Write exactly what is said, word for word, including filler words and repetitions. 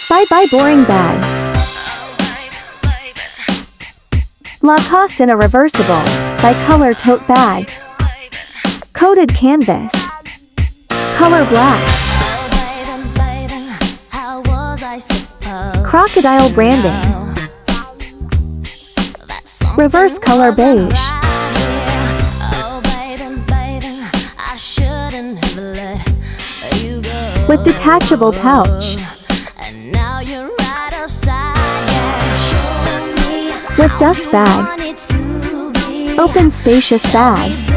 Bye bye boring bags. Lacoste in a reversible, bicolor tote bag. Coated canvas. Color black. Crocodile branding. Reverse color beige. With detachable pouch. With dust bag. Open spacious bag.